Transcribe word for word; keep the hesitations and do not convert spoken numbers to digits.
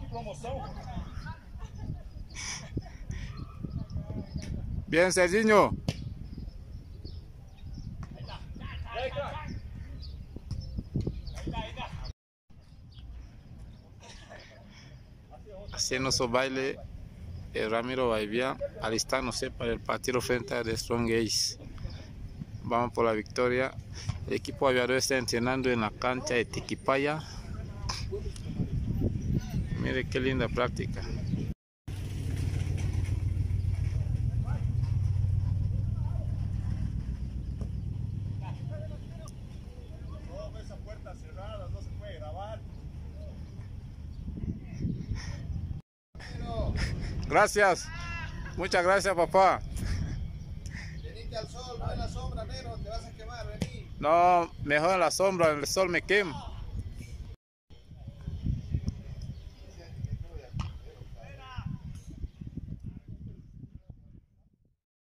promoção. Bien, Serginho. Haciendo baile, el Ramiro Vaivia alistándose para el partido frente a The Strong Ace. Vamos por la victoria. El equipo aviador está entrenando en la cancha de Tiquipaya. Mire qué linda práctica. Esa puerta cerrada, no se puede grabar. Gracias. Muchas gracias, papá. Venite al sol, no en la sombra, nero, te vas a quemar, vení. No, mejor en la sombra, el sol me quema.